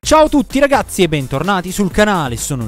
Ciao a tutti ragazzi e bentornati sul canale, sono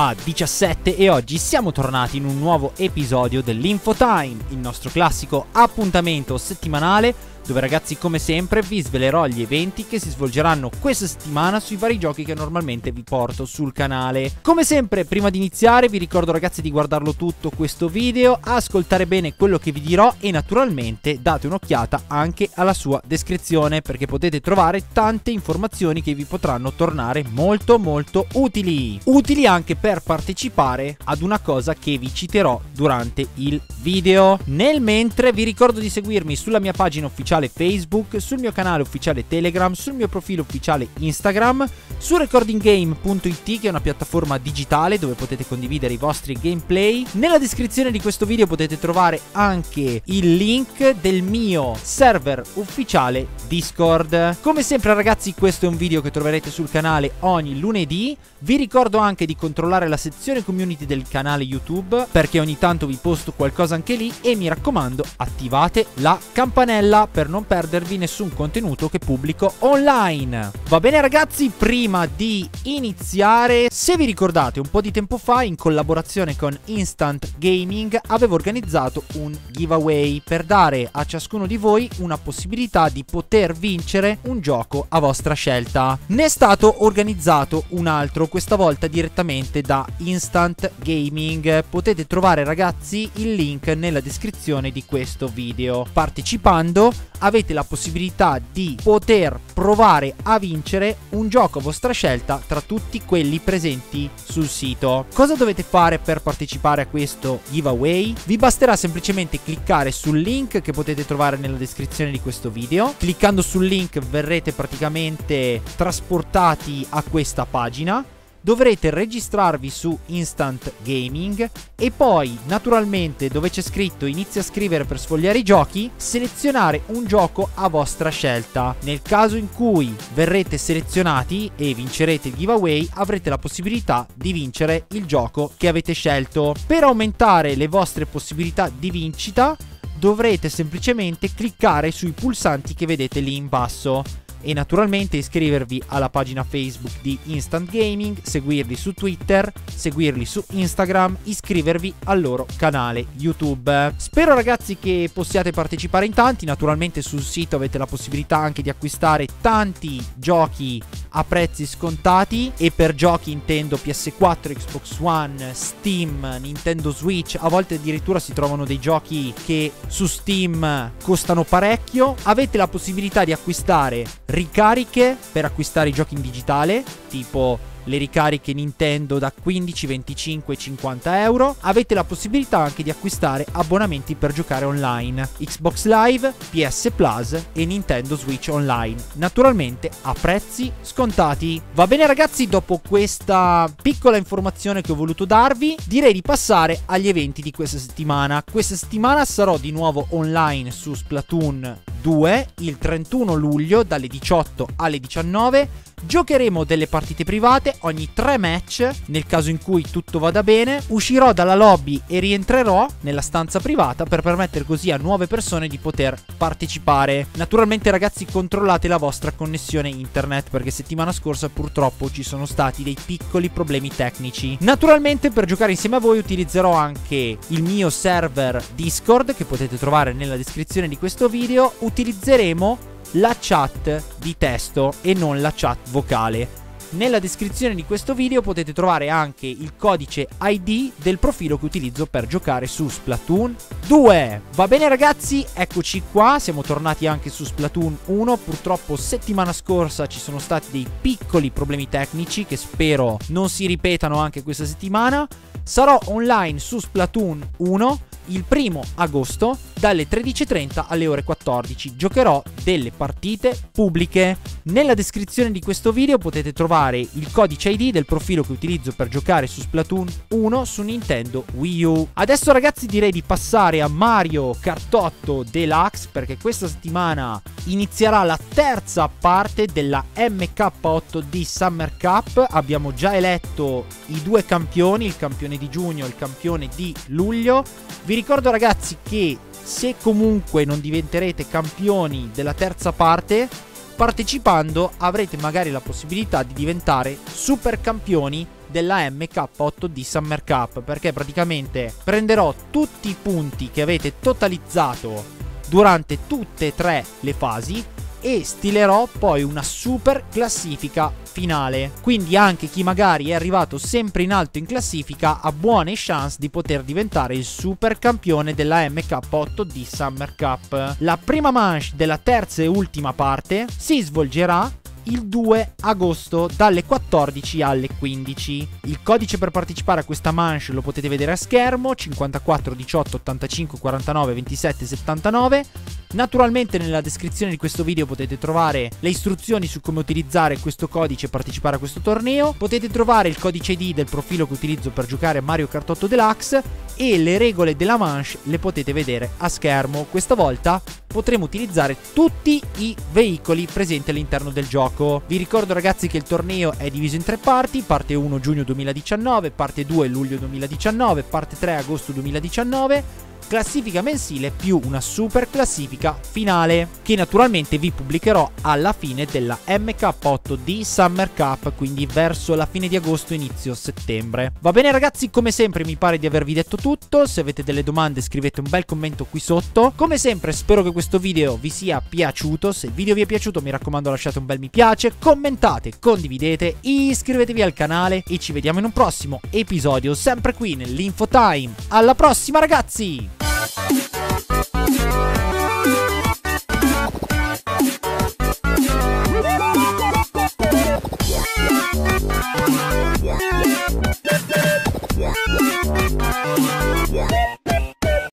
JoePa17 e oggi siamo tornati in un nuovo episodio dell'Infotime, il nostro classico appuntamento settimanale dove ragazzi come sempre vi svelerò gli eventi che si svolgeranno questa settimana sui vari giochi che normalmente vi porto sul canale. Come sempre prima di iniziare vi ricordo ragazzi di guardarlo tutto questo video, ascoltare bene quello che vi dirò e naturalmente date un'occhiata anche alla sua descrizione perché potete trovare tante informazioni che vi potranno tornare molto utili. Utili anche per partecipare ad una cosa che vi citerò durante il video. Nel mentre vi ricordo di seguirmi sulla mia pagina ufficiale Facebook, sul mio canale ufficiale Telegram, sul mio profilo ufficiale Instagram, su recordinggame.it che è una piattaforma digitale dove potete condividere i vostri gameplay. Nella descrizione di questo video potete trovare anche il link del mio server ufficiale Discord. Come sempre ragazzi questo è un video che troverete sul canale ogni lunedì. Vi ricordo anche di controllare la sezione community del canale YouTube perché ogni tanto vi posto qualcosa anche lì e mi raccomando attivate la campanella per non perdervi nessun contenuto che pubblico online. Va bene ragazzi, prima di iniziare, se vi ricordate un po' di tempo fa in collaborazione con Instant Gaming avevo organizzato un giveaway per dare a ciascuno di voi una possibilità di poter vincere un gioco a vostra scelta. Ne è stato organizzato un altro, questa volta direttamente da Instant Gaming. Potete trovare ragazzi il link nella descrizione di questo video. Partecipando avete la possibilità di poter provare a vincere un gioco a vostra scelta tra tutti quelli presenti sul sito. Cosa dovete fare per partecipare a questo giveaway? Vi basterà semplicemente cliccare sul link che potete trovare nella descrizione di questo video. Cliccando sul link verrete praticamente trasportati a questa pagina. Dovrete registrarvi su Instant Gaming e poi naturalmente dove c'è scritto inizia a scrivere per sfogliare i giochi, selezionare un gioco a vostra scelta. Nel caso in cui verrete selezionati e vincerete il giveaway avrete la possibilità di vincere il gioco che avete scelto. Per aumentare le vostre possibilità di vincita dovrete semplicemente cliccare sui pulsanti che vedete lì in basso. E naturalmente iscrivervi alla pagina Facebook di Instant Gaming, seguirli su Twitter, seguirli su Instagram, iscrivervi al loro canale YouTube. Spero ragazzi che possiate partecipare in tanti, naturalmente sul sito avete la possibilità anche di acquistare tanti giochi a prezzi scontati e per giochi intendo PS4, Xbox One, Steam, Nintendo Switch, a volte addirittura si trovano dei giochi che su Steam costano parecchio. Avete la possibilità di acquistare ricariche per acquistare i giochi in digitale, tipo le ricariche Nintendo da 15, 25 e 50 euro. Avete la possibilità anche di acquistare abbonamenti per giocare online, Xbox Live, PS Plus e Nintendo Switch Online, naturalmente a prezzi scontati. Va bene ragazzi, dopo questa piccola informazione che ho voluto darvi, direi di passare agli eventi di questa settimana. Questa settimana sarò di nuovo online su Splatoon 2 il 31 luglio dalle 18 alle 19. Giocheremo delle partite private ogni 3 match. Nel caso in cui tutto vada bene uscirò dalla lobby e rientrerò nella stanza privata per permettere così a nuove persone di poter partecipare. Naturalmente ragazzi controllate la vostra connessione internet perché settimana scorsa purtroppo ci sono stati dei piccoli problemi tecnici. Naturalmente per giocare insieme a voi utilizzerò anche il mio server Discord che potete trovare nella descrizione di questo video. Utilizzeremo la chat di testo e non la chat vocale. Nella descrizione di questo video potete trovare anche il codice ID del profilo che utilizzo per giocare su Splatoon 2. Va bene ragazzi, eccoci qua, siamo tornati anche su Splatoon 1. Purtroppo settimana scorsa ci sono stati dei piccoli problemi tecnici che spero non si ripetano anche questa settimana. Sarò online su Splatoon 1 il 1° agosto dalle 13:30 alle ore 14. Giocherò delle partite pubbliche. Nella descrizione di questo video potete trovare il codice ID del profilo che utilizzo per giocare su Splatoon 1 su Nintendo Wii U. Adesso ragazzi direi di passare a Mario Kart 8 Deluxe perché questa settimana inizierà la terza parte della MK8D Summer Cup. Abbiamo già eletto i due campioni, il campione di giugno e il campione di luglio. Vi ricordo ragazzi che se comunque non diventerete campioni della terza parte partecipando avrete magari la possibilità di diventare super campioni della MK8D Summer Cup, perché praticamente prenderò tutti i punti che avete totalizzato durante tutte e tre le fasi e stilerò poi una super classifica finale. Quindi anche chi magari è arrivato sempre in alto in classifica ha buone chance di poter diventare il super campione della MK8D Summer Cup. La prima manche della terza e ultima parte si svolgerà il 2 agosto dalle 14 alle 15. Il codice per partecipare a questa manche lo potete vedere a schermo: 54 18 85 49 27 79. Naturalmente nella descrizione di questo video potete trovare le istruzioni su come utilizzare questo codice e partecipare a questo torneo. Potete trovare il codice ID del profilo che utilizzo per giocare a Mario Kart 8 Deluxe e le regole della manche le potete vedere a schermo. Questa volta potremo utilizzare tutti i veicoli presenti all'interno del gioco. Vi ricordo ragazzi che il torneo è diviso in tre parti: parte 1 giugno 2019, parte 2 luglio 2019, parte 3 agosto 2019. Classifica mensile più una super classifica finale, che naturalmente vi pubblicherò alla fine della MK8D Summer Cup, quindi verso la fine di agosto inizio settembre. Va bene ragazzi, come sempre mi pare di avervi detto tutto. Se avete delle domande scrivete un bel commento qui sotto. Come sempre spero che questo video vi sia piaciuto. Se il video vi è piaciuto mi raccomando lasciate un bel mi piace, commentate, condividete, iscrivetevi al canale e ci vediamo in un prossimo episodio sempre qui nell'Infotime. Alla prossima ragazzi!